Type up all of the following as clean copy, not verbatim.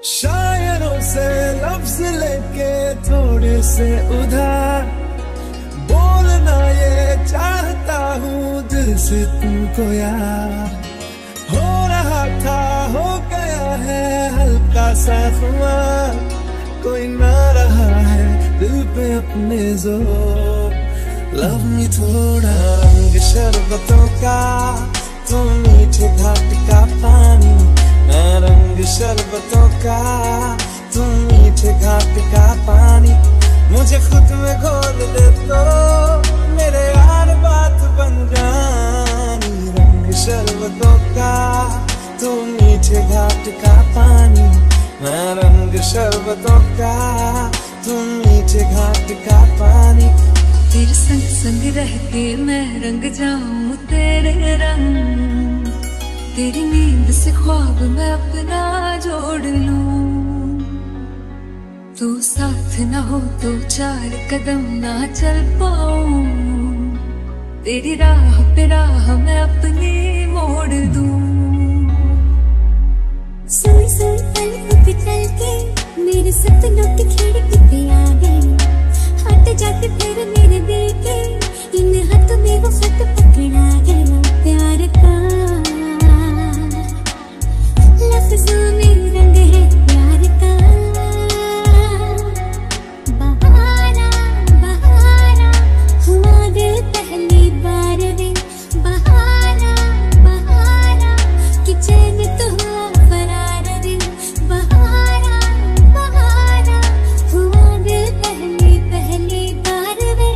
शायरों से लफ्ज लेके थोड़े से उधार बोलना ये चाहता हूँ दिल से तुमको यार। हो रहा था हो गया है हल्का सा खुमार, कोई ना रहा है दिल पे अपने जोर। लव मी थोड़ा रंग शरबतों का, तुम मीठे घाट का पानी। मैं रंग शरबतों का, तुम मीठे घाट का पानी। मुझे खुद में घोल दे तो मेरे यार बात बन जानी। रंग शरबतों का, तुम मीठे घाट का पानी। मैं रंग शरबतों का, तुम मीठे घाट का पानी। तेरे संग संग रह के मैं रंग जाऊं तेरे रंग, तेरी नींद से ख्वाब मैं अपना जोड़ लूं। तू साथ ना हो तो चार कदम ना चल पाऊं, तेरी राह पे राह मैं अपनी मोड़ दूं। सुई सुई पलकों पे चल के मेरे सपनों की खिड़की पे आ गई। हट जाके फिर मेरे दिल के इन हाथों में वो खत पकड़ा गया। प्यार का लफ्जों में रंग है प्यार का। बहारा बहारा हुआ दिल पहली बार रे। बहारा बहारा कि चैन तो हुआ फरार रे। बहारा बहारा हुआ दिल पहली बार रे।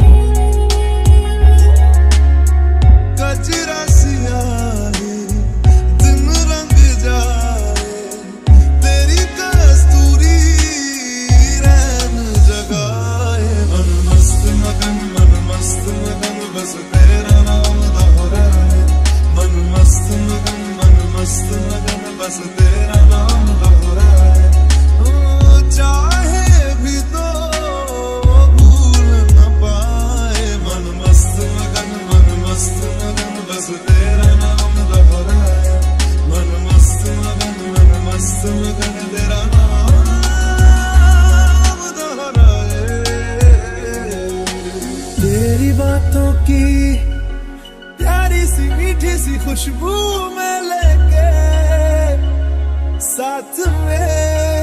कजरा सियाही दिन रंग जाए, तेरी कस्तूरी रैन जगाए। मन मस्त मगन बस तेरा नाम दोहराए। मन मस्त मगन बस तेरा नाम दोहराए। चाहे भी तो भूल न पाए। मन मस्त मगन बस तेरा नाम दोहराए। मन मस्त मगन तेरा नाम दोहराए। तेरी बातों की प्यारी सी मीठी सी खुशबू में लेके साथ में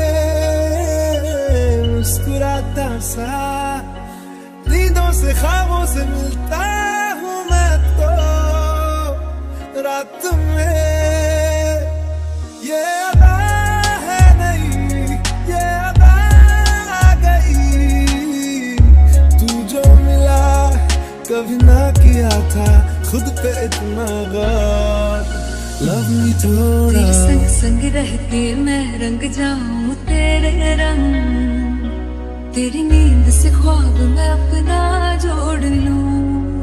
मुस्कुराता सा, नींदों से ख्वाबों से मिलता हूँ मैं तो रात में। ये अदा है नहीं, ये अदा आ गई। तू जो मिला कभी ना किया था खुद पे इतना गौर। लव मी थोड़ा तेरे संग संग रह के मैं रंग जाऊं तेरे रंग, तेरी नींद से ख्वाब मैं अपना जोड़ लूं।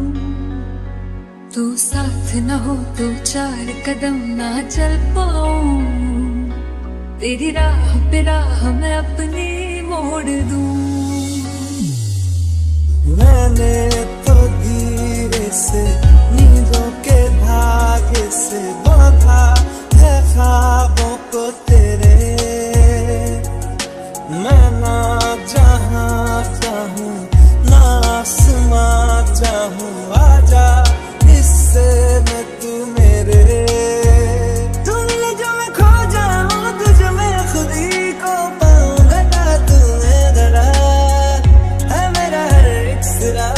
तू साथ न हो तो चार कदम ना चल पाऊं, तेरी राह पे राह मैं अपनी मोड़ दूं। मैंने तो धीरे से नींदों के धागे से बांधा है ख्वाबों को तेरे। मैं ना जहां चाहूं ना आसमां चाहूं, आजा हिस्से में तू मेरे। तू मिले जो मैं खो जाऊं, तुझ में खुद ही को पाऊं। घटा तू है घड़ा है मेरा हर एक सिरा।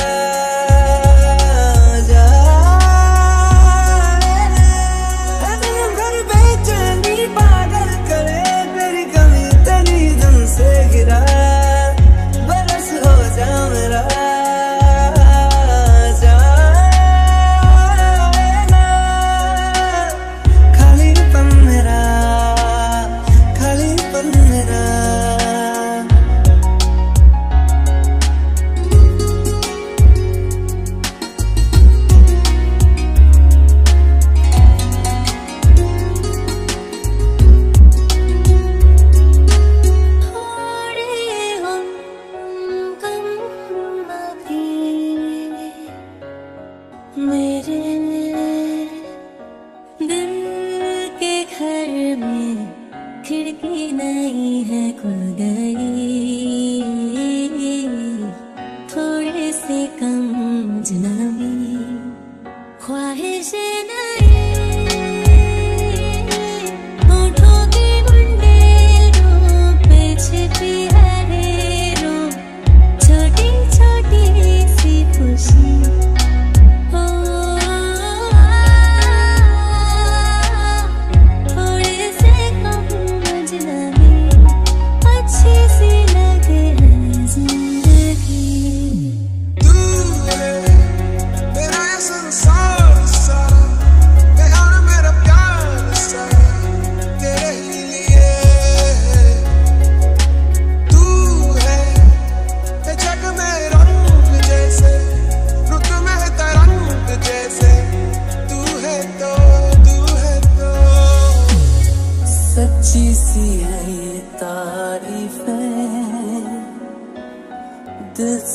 मेरे दिल के घर में खिड़की नहीं है।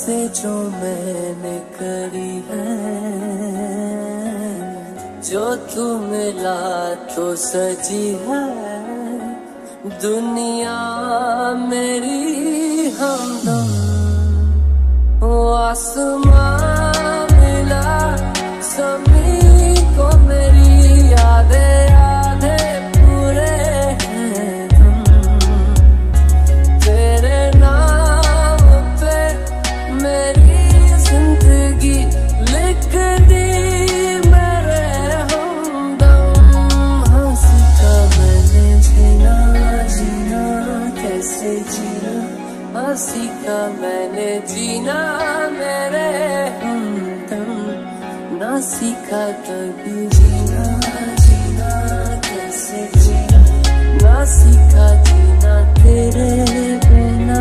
सांसें जो मैंने करी है, जो तू मिला तो सजी है दुनिया मेरी हमदम। वो आसमां मिला ज़मीन को, मेरी यादें आधे पूरे हैं हम। तेरे नाम पे मेरी जिंदगी लिख दी मेरे हमदम। हंसी का मैंने जीना, जीना कैसे जीना, हंसी का मैंने जीना मेरे हमदम। ना सीखा कभी जीना, जीना कैसे जीना, ना सीखा जीना तेरे बिना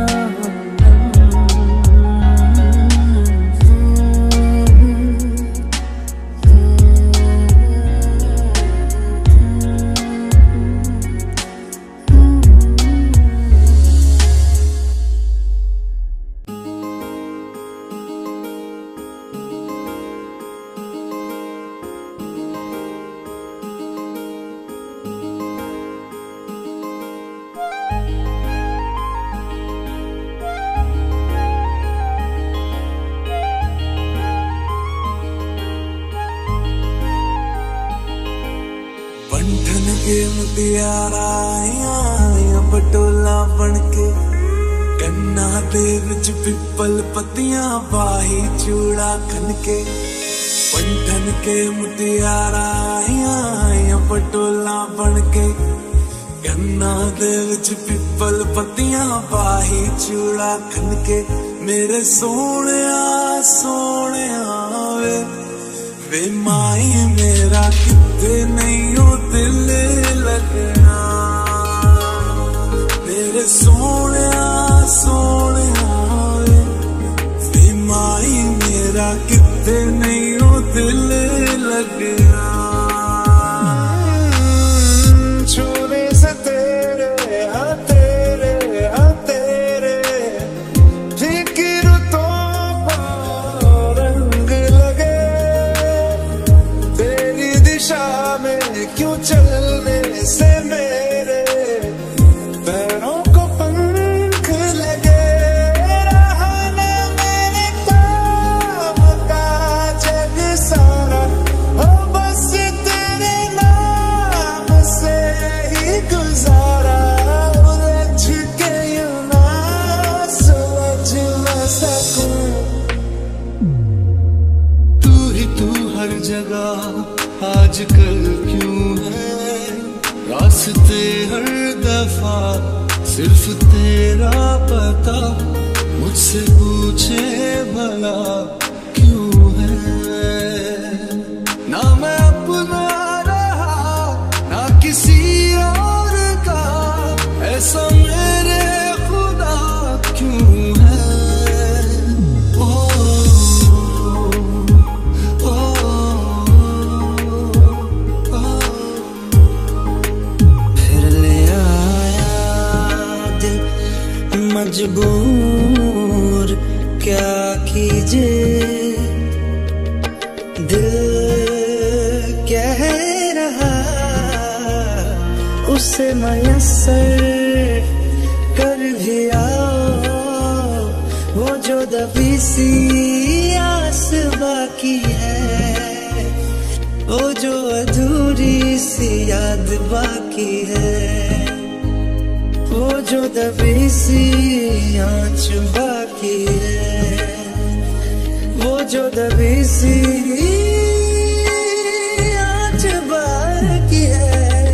मुटियारा आया पटोला बनके, कन्ना दे विच पिपल पत्तियां बाही चूड़ा खनके। पंठन के मुटियारा आया पटोला बनके, कन्ना दे विच पिपल पत्तियां बाही चूड़ा खनके। मेरे सोहणिया सोहणिया वे माई मेरा किते नहीं हो दिल लगना। मेरे सोहणिया सोहणिया वे माई मेरा किते नहीं हो दिल लगना। छूने से तेरे हाँ तेरे हाँ तेरे फिक्र तो रंग लगे। तेरी दिशा में क्यों चलने से मेरे पैरों को पंख लगे। रहना मेरे काम का जग सारा हो, बस तेरे नाम से ही गुजारा। उलझ के यूं ना सुलझ न सकूं। तू ही तू हर जगह आजकल क्यों है, रास्ते हर दफा सिर्फ तेरा पता। मुझसे पूछे भला क्यों है, ना मैं अपना रहा ना किसी और का। ऐसा मेरे खुदा क्यों है। मजबूर क्या कीजिए, दिल कह रहा उसे मयस्सर कर भी आओ। वो जो दबी सी आस बाकी है, वो जो अधूरी सी याद बाकी है, वो जो दबी सी आँच बाकी है, वो जो दबी सी आँच बाकी है।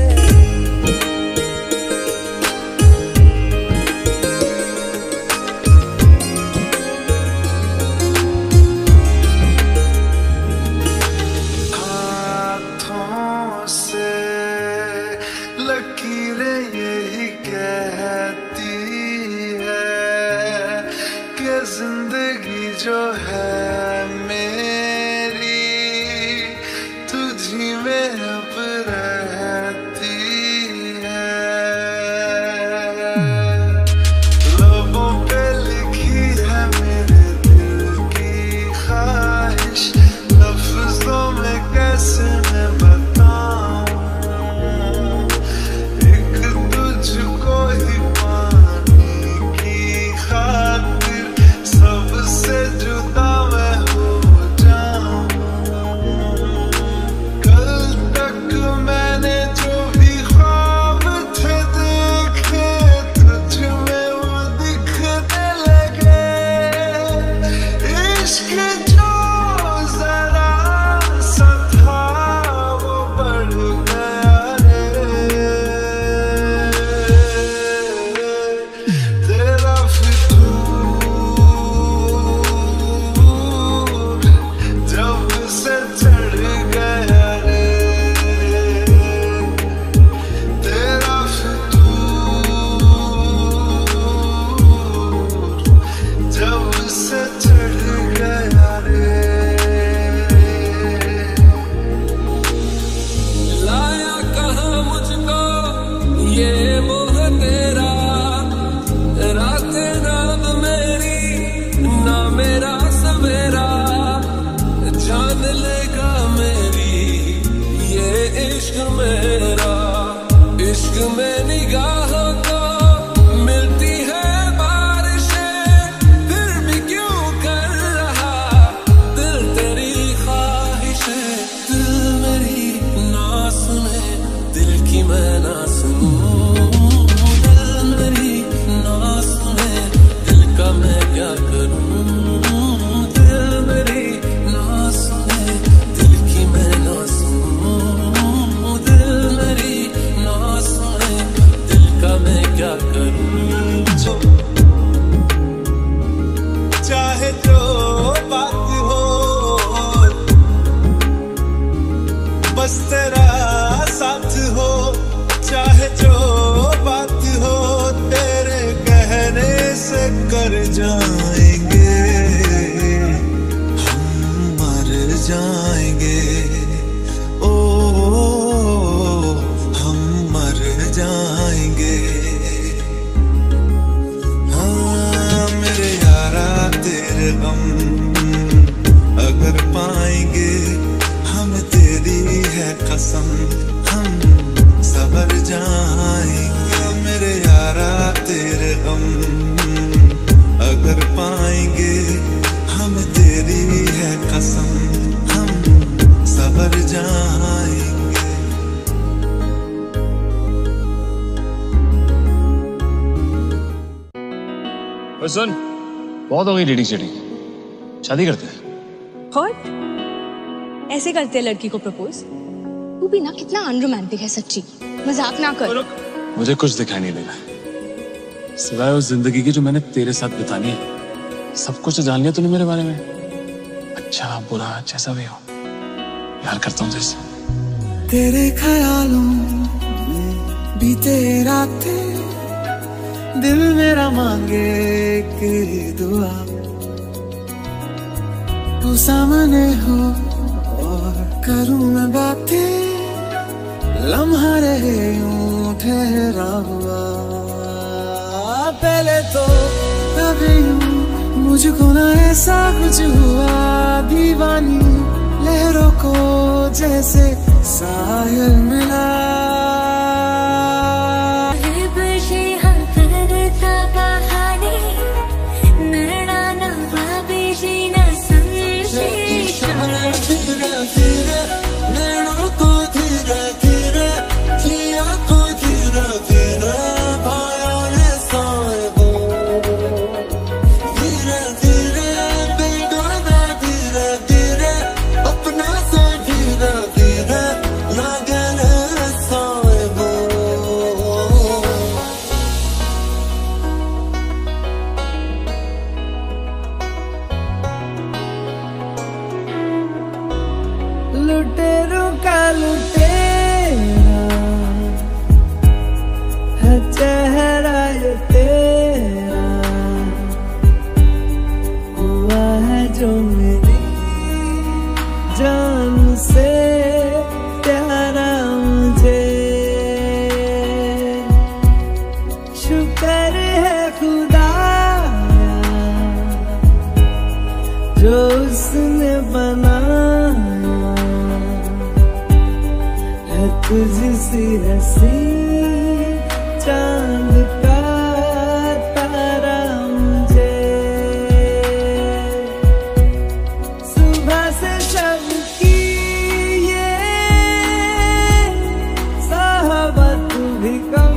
हाथों से लकीरें यही कहती है कि जिंदगी जो है मेरी मान लेगा मेरी ये इश्क मेरा। इश्क में निगाहों को मिलती है बारिशें, फिर भी क्यों कर रहा दिल तेरी ख्वाहिशें। दिल मेरी ना सुने, दिल की मैं ना सुनूं, दिल मेरी ना सुने, दिल का मैं क्या करूं। दिल मेरी ना सुने, दिल की मैं ना सुनूं, दिल मेरी ना सुने, दिल का मैं क्या करूं। चाहे जो बात हो बस तेरा साथ हो, चाहे जो बात हो तेरे कहने से कर जाएंगे, हम मर जाएंगे। ओ हम मर जाएंगे। हाँ मेरे यारा तेरे गम अगर पाएंगे, हम तेरी है कसम हम सबर जाएंगे। मेरे यारा तेरे गम अगर पाएंगे, हम तेरी है कसम हम सबर जाएंगे। सुन, बहुत हो गई डेटिंग शेटिंग, शादी करते हैं। What? ऐसे करते हैं लड़की को प्रपोज? तू भी ना कितना अनरोमांटिक है सच्ची, मजाक ना कर। मुझे कुछ दिखाई नहीं देगा सिवाय उस जिंदगी की जो मैंने तेरे साथ बितानी है। सब कुछ जान लिया तूने मेरे बारे में, अच्छा बुरा जैसा भी हो, प्यार करता हूँ जैसे। तेरे ख्यालों में बीते रातें, दिल मेरा मांगे कि दुआ तू सामने हो और करूं मैं बातें, लम्हा रहे यूं ठहरा हुआ। पहले तो कभी यूं मुझको ना ऐसा कुछ हुआ, दीवानी लहरों को जैसे साहिल मिला। लुटेरों का लुटेरा है चेहरा ये तेरा, हुआ है जो मेरी जान से प्यारा मुझे। शुक्र है खुदा जो उसने बनाया है तुझसी हंसी चांद का तारा मुझे। सुबह से शब की ये साहबत भी कम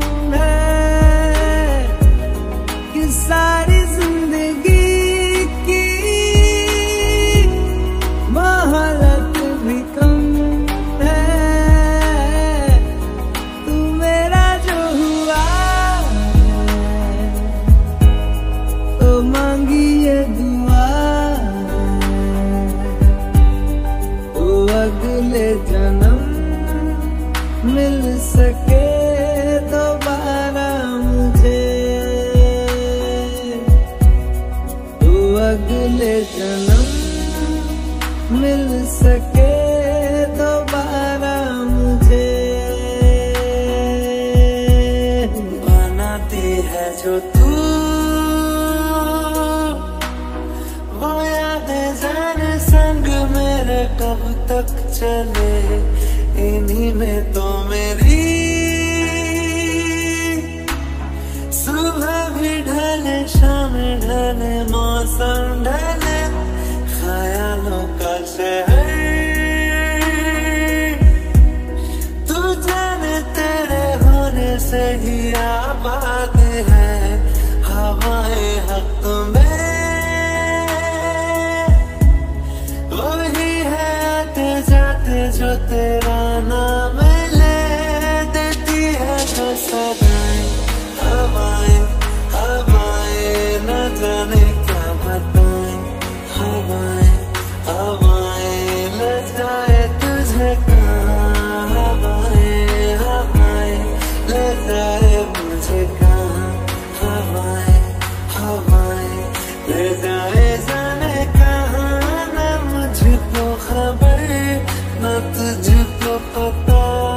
है कि सारी जिंदगी की मोहब्बत भी कम है। तू मेरा जो हुआ है तो मांगी ये दुआ है, तो अगले जन्म मिल सके दोबारा मुझे। तो अगले जन्म मिल सके दोबारा मुझे। बनाती है जो तू वो यादें जाने संग मेरे तक चले, इन्हीं में तो मेरी सुबह भी ढले, शाम ढले, मौसम ढले, ख्यालों का शहर तू जाने तेरे होने से ही आबाद है, हवाएं हक में वही है आते जाते जो तेरा नाम ले देती है जो सदाएं, हवाएं हवाएं न जाने क्या बताएं, हवाएं हवाएं ले जाए तुझे कहाँ, हवाएं हवाएं ले जाए मुझे कहाँ, हवाएं हवाएं ले जाए जाने कहाँ, न मुझको खबर न तुझको पता।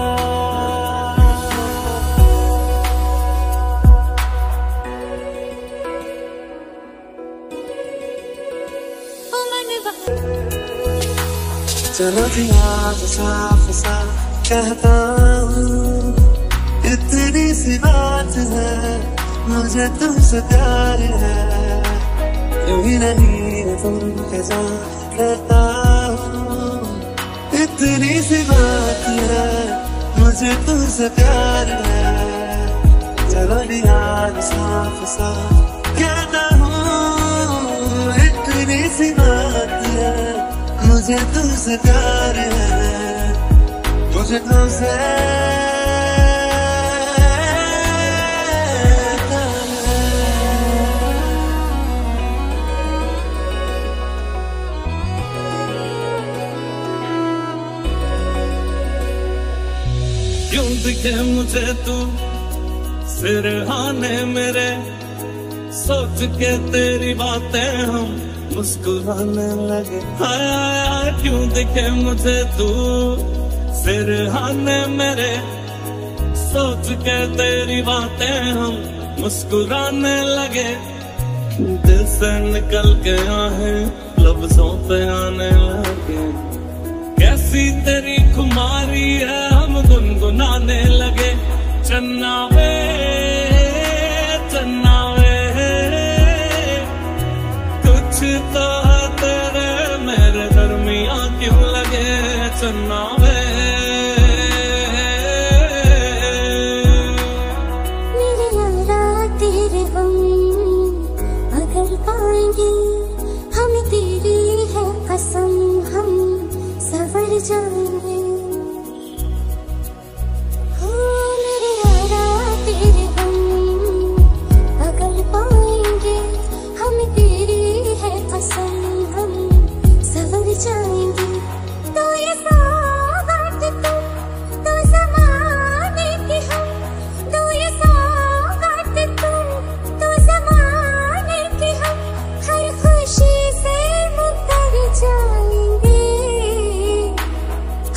चलो जी आज साफ साफ कहता हूँ, इतनी सी बात है, मुझे तुमसे प्यार है, यूं नहीं तुमके साथ कहता हूँ, इतनी सी बात है, मुझे तुमसे प्यार है। चलो जी आज साफ साफ कहता हूँ, इतनी सी बात है, मुझे तुमसे प्यार है, मुझे तुमसे क्यों दिखे मुझे तू सिरहाने मेरे, सोच के तेरी बातें हम मुस्कुराने लगे, हाय हाय क्यों दिखे मुझे तू सिरहाने मेरे, सोच के तेरी बातें हम मुस्कुराने लगे, दिल से निकल के आहे लफ्जों पे आने लगे, कैसी तेरी खुमारी है हम गुनगुनाने लगे, चन्ना वे चन्ना तो है तेरे मेरे दरमिया क्यों लगे, चन्ना वे मेरे यारा तेरे हम अगर पाएंगे, हम तेरी है कसम हम सवर जाएंगे, हो मेरे यारा तेरे हम अगर पाएंगे, हम तेरी है कसम हम सवर जाएंगे, तो ये सौगात तुम तो ज़माने की हम, तो ये सौगात तुम तो ज़माने की हम, हर खुशी से मुकर जाएंगे,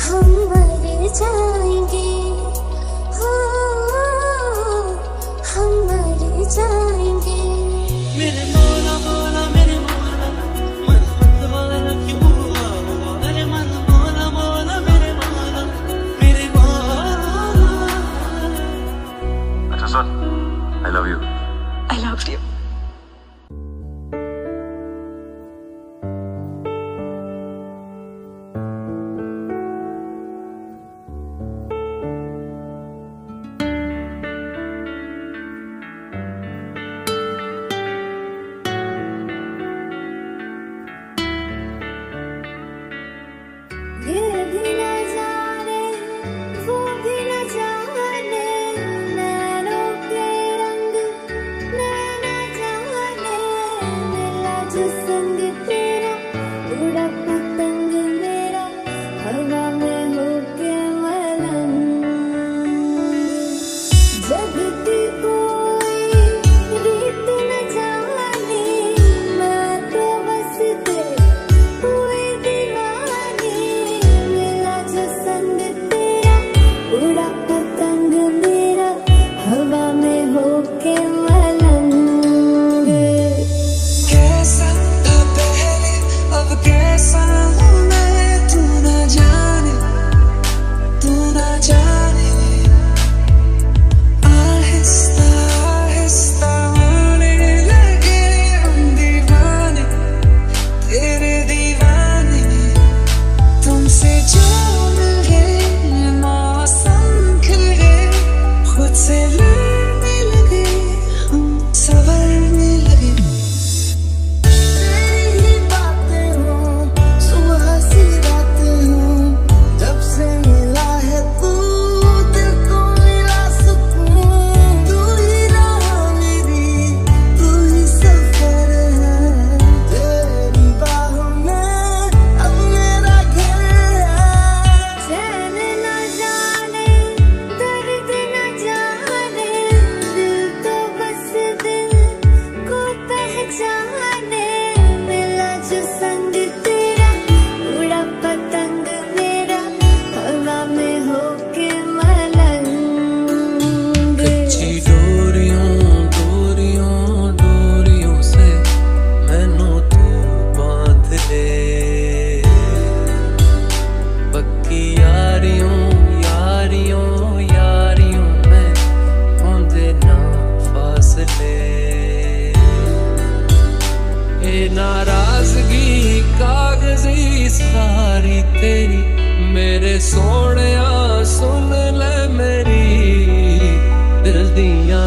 सारी तेरी मेरे सोहणिया सुन ले मेरी दिल दियां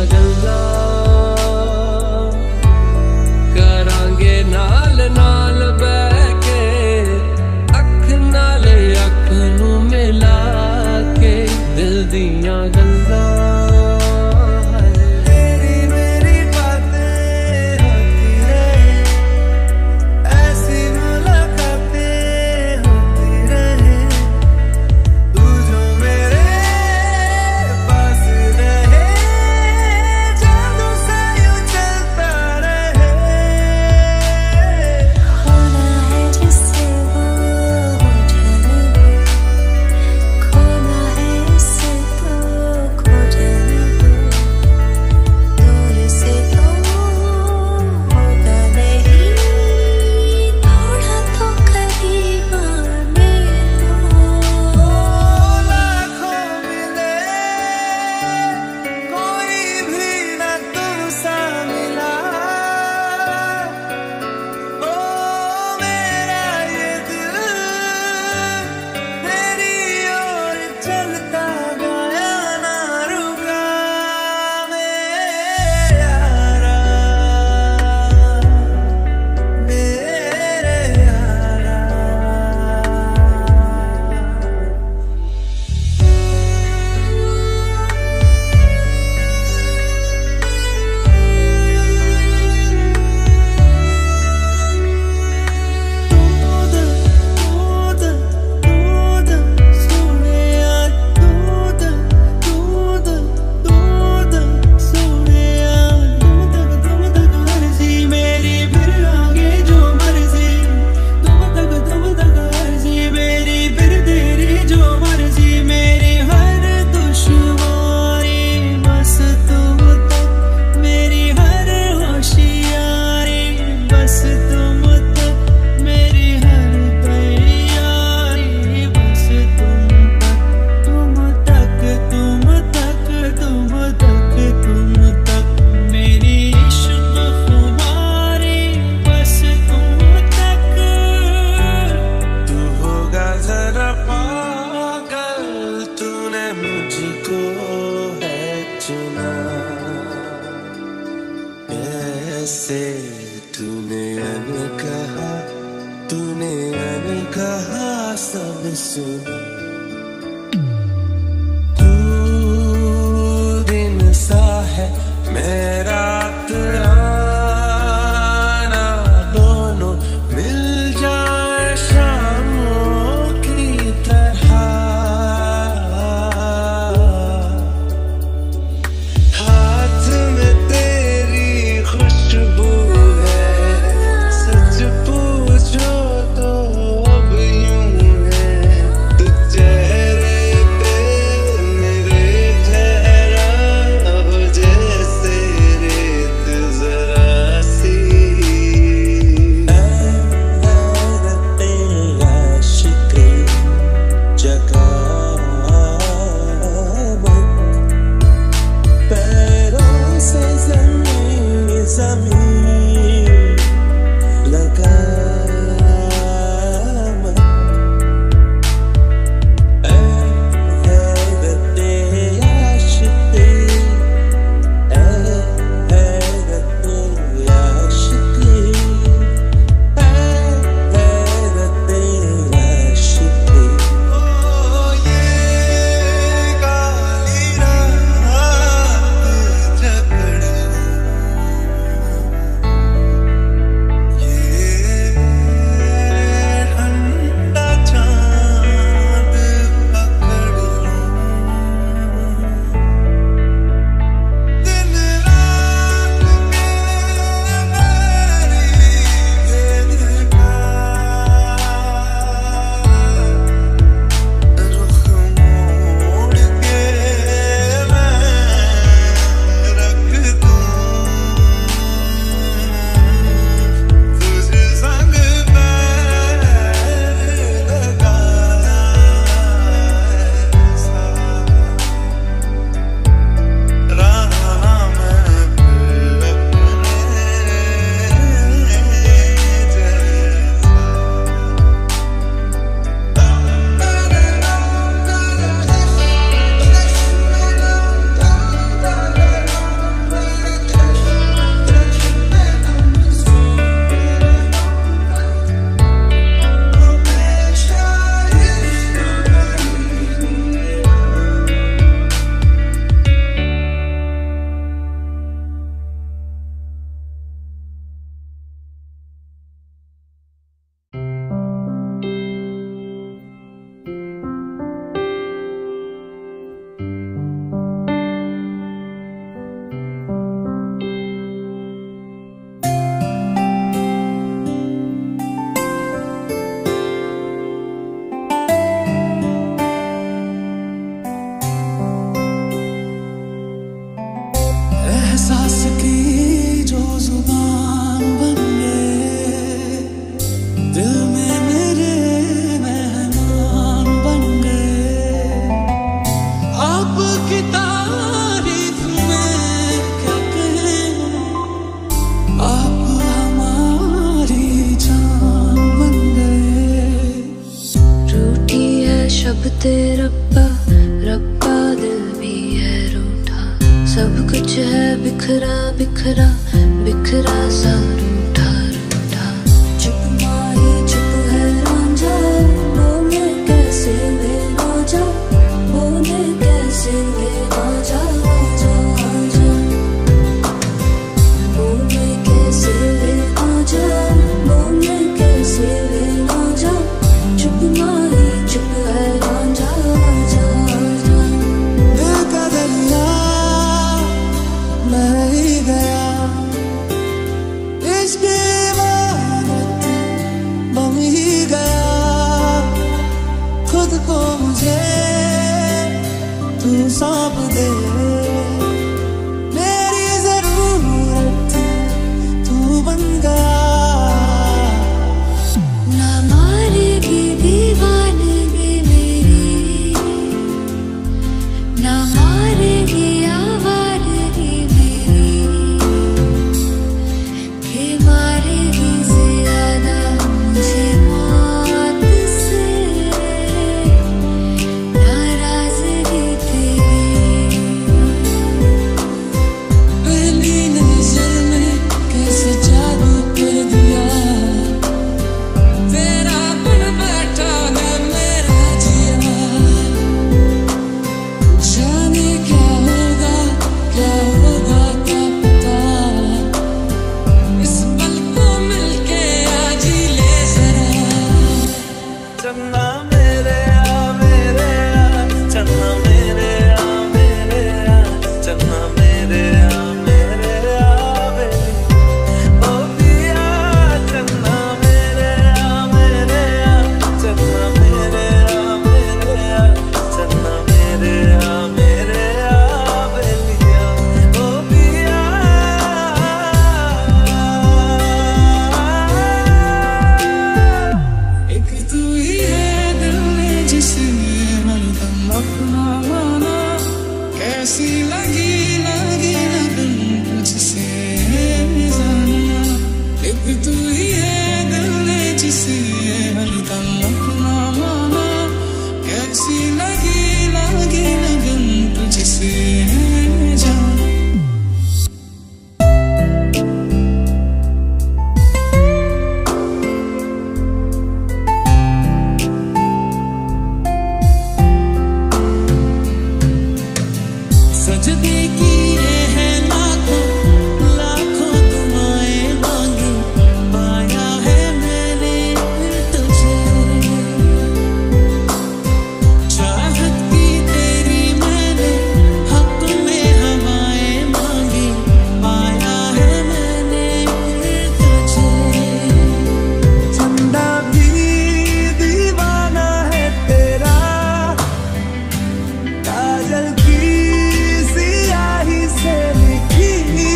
गल्लां करांगे नाल नाल बैठ के अख नाल अख नू मिला के दिल दियां गल्लां तेरे शब्दे रब्बा रब्बा दिल भी है रूठा, सब कुछ है बिखरा बिखरा बिखरा सा रूठा रूठा। चुप माही चुप है रांझा, बोले कैसे वे राजा, बोले कैसे वे राजा आजा आजा, बोले कैसे वे आजा, बोले कैसे वे राजा। चुप माही चुप है रांझा आजा आजा। दिल का दरिया बह ही गया, इश्क इबादत बन ही गया, खुद को मुझे तू सौंप दे, मेरी जरूरत तू बन गया। ना मारेगी दीवानगी मेरी, ना मारेगी आवारगी मेरी, के मारेगी ज्यादा मुझे मौत से नाराजगी तेरी। पहली नजर में कैसे जादू कर दिया, तेरा बन बैठा है मेरा जिया, जाने क्या होगा क्या पता, इस पल को मिलके आज ही ले जरा। चन्ना मेरे चन्ना मेरे चन्ना मेरे बेली ओ पिया, चन्ना मेरे चन्ना मेरे चन्ना मेरे बेलिया ओ पिया। एक तू ही है दिल में जिसे हरदम अपना माना, कैसी लगी लगी लगन तुझसे जाना। एक तू ही है दिल में जिसे हरदम अपना माना, कैसी लगी लगी लगन तुझसे जाना। सजदे किए हैं लाखों लाखों दुआएं मांगी, पाया है मैंने तुझे, चाहत की तेरी मैंने हक में हवाएं मांगी, पाया है मैंने तुझे। चंदा भी दीवाना है तेरा, काजल की सियाही से लिखी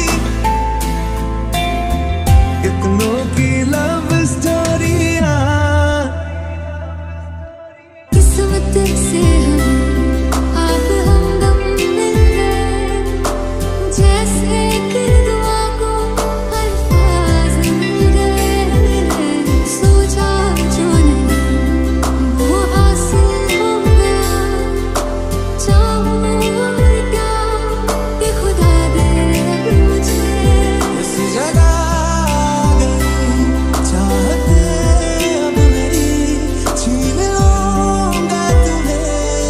कितनों की लव स्टोरियां। किस्मत से हम आप हमदम मिल गए, जैसे कि दुआ को अल्फाज मिल गए, सोचा जो नहीं वो हासिल हो गया, चाहूं और क्या कि खुदा दे मुझे। इस जगह आ गई चाहते अब मेरी, छीन लूंगा तुम्हें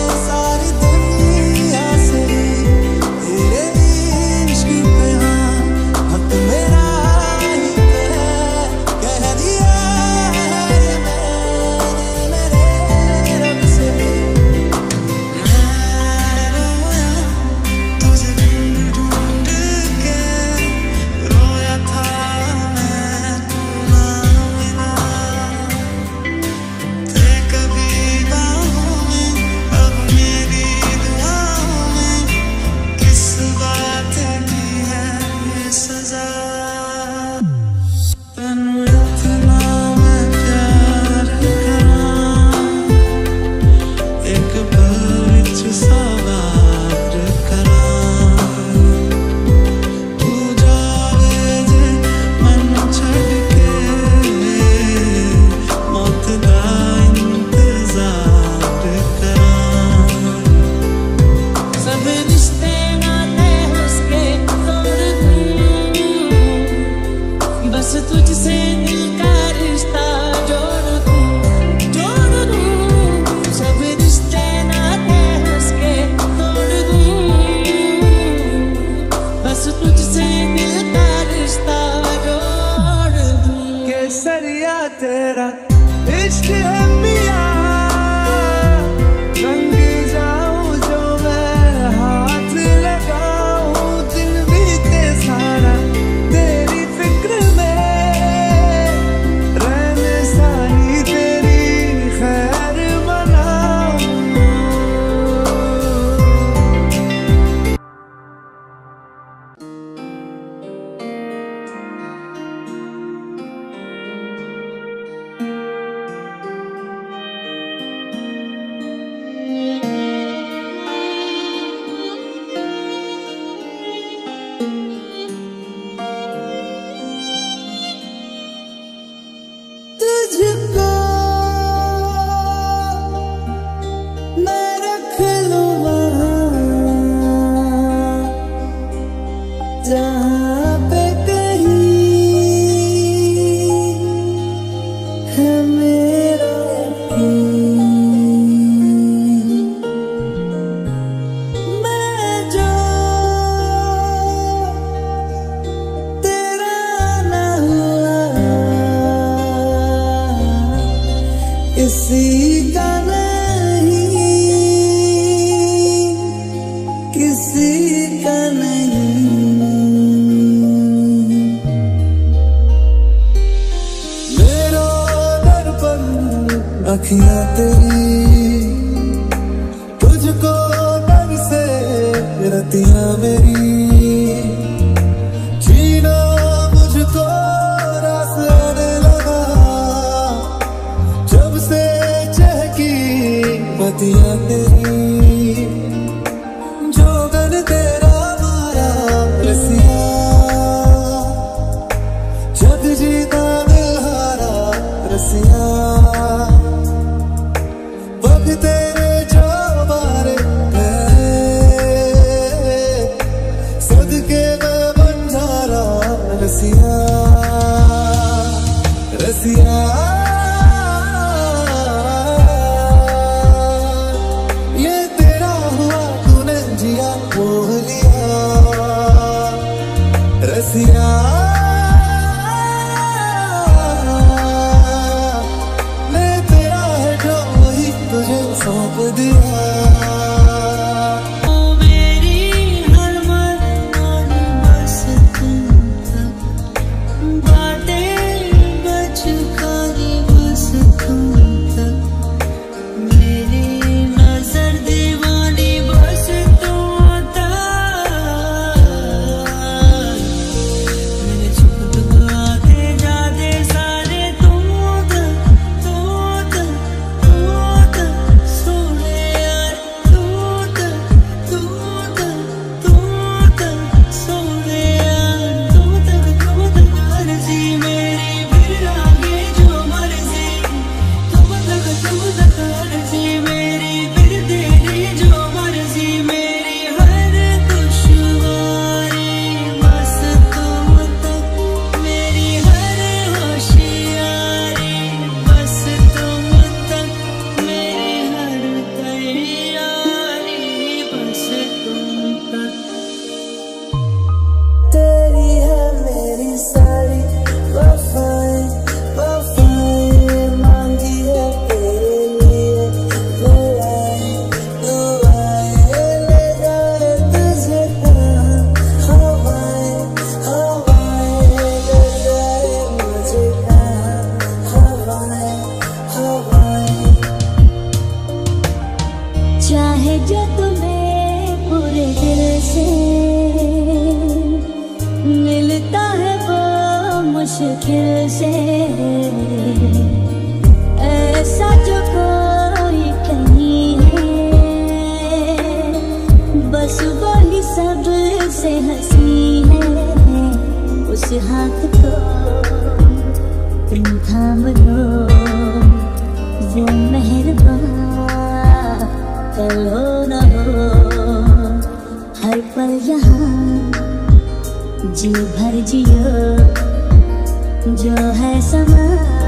पतिया तेरी जोगन तेरा मारा रसिया जग जीता दिल हारा रसिया पग तेरे जो बारे सदके में बंजारा रसिया रसिया ये तेरा हुआ तूने जिया मोह लिया रसिया मैं तेरा है जो वही तुझे सौंप दिया चाहे जो तुम्हें पूरे दिल से मिलता है वो मुश्किल से ऐसा जो कोई कहीं है बस वही सबसे हंसी है उस हाथ को तुम थाम लो वो मेहरबान कल हो न हो हर पल यहाँ जी भर जियो जो है समा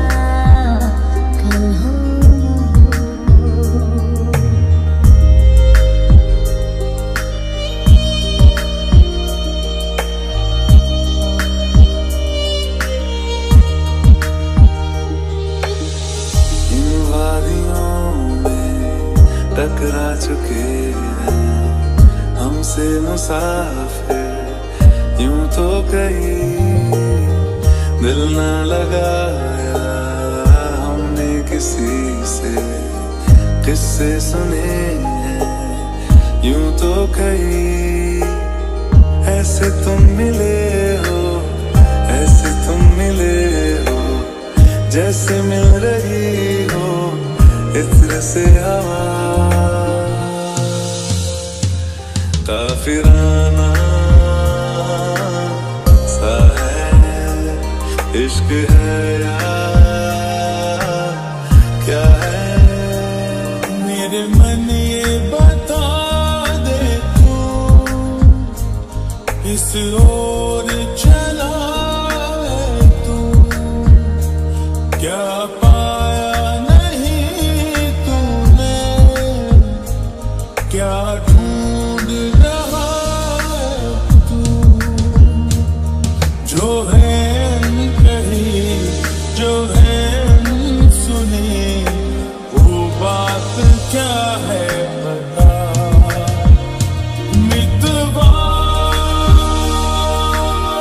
कल हो टकरा चुके हैं हमसे मुसाफिर यूं तो कहीं दिल ना लगाया हमने किसी से किस्से सुने हैं यूं तो कहीं ऐसे तुम मिले हो ऐसे तुम मिले हो जैसे मिल रही हो इत्र से हवा काफिराना सा है इश्क है या क्या है मेरे मन ये बता दे तू इस ओर चला है तू क्या पाया नहीं तूने क्या ढूंढ रहा है तू जो है कहीं जो है सुनी वो बात क्या है बता मितवा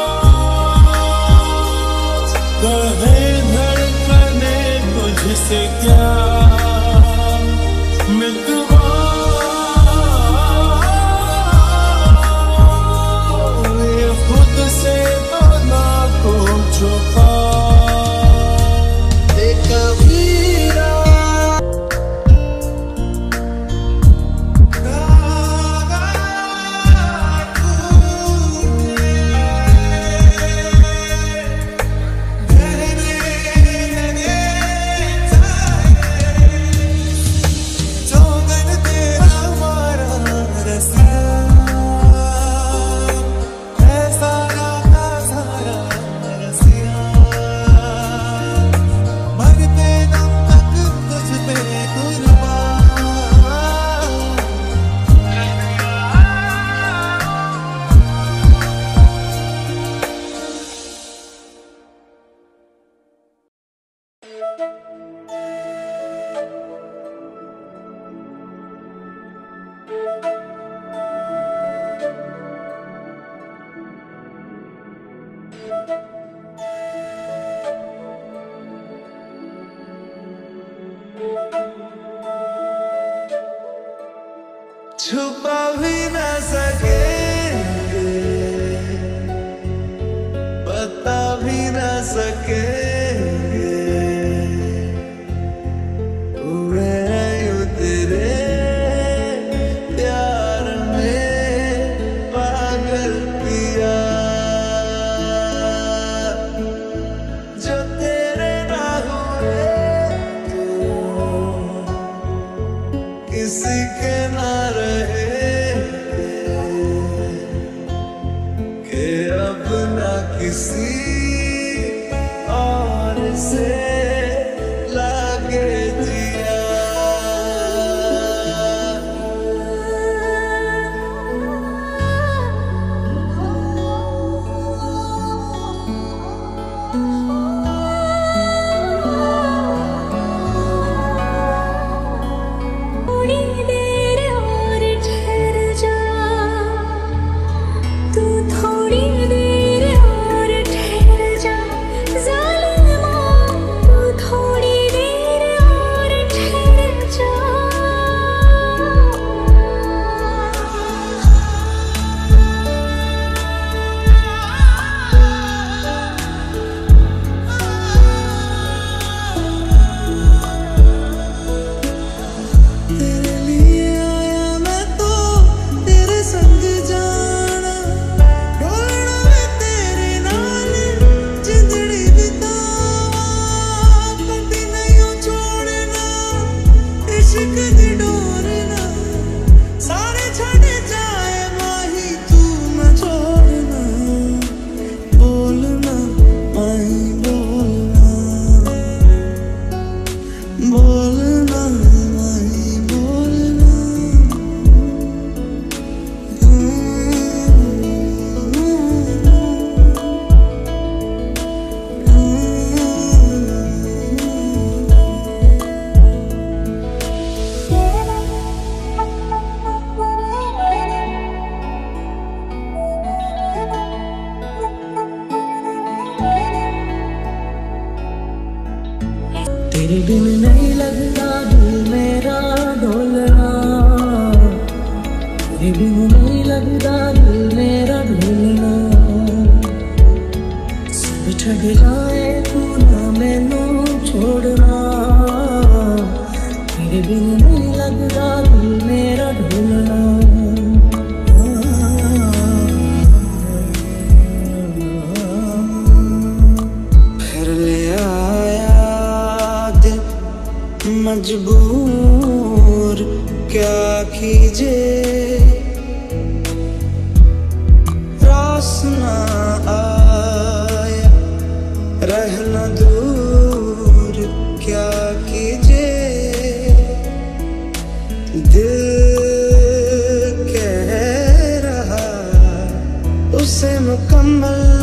छुपा भी ना सकेंगे, बता भी ना सकेंगे, मैं यूं तेरे प्यार में पागल पिया, जो तेरे ना हुए किसी के ना रहे, कि अब ना किसी और से लागे जिया। थोड़ी देर और ठहर जा, तू थोड़ी देर और ठहर जा, ज़ालिमा तू थोड़ी देर और ठहर जा। तेरे लिए आया मैं तो तेरे संग जाना, डोलना मैं तेरे नाल जिंदड़ी बितावा, कभी नहीं छोड़ना इश्क दी डोरना, सारे छड़ जाए माही तू ना छोड़ना, बोलना माही बोलना, बोलना माही बोलना। तेरे बिन नहीं लगता दिल मेरा ढोलना, तेरे बिन नहीं लगता दिल मेरा ढोलना, सब छड़ जाए तू ना मैनू छोड़ना, तेरे बिन नहीं लगता दिल मेरा ढोलना। फिर ले आया दिल मजबूर क्या कीजे, रास ना आया रहना दूर क्या कीजे, दिल कह रहा उसे मुकम्मल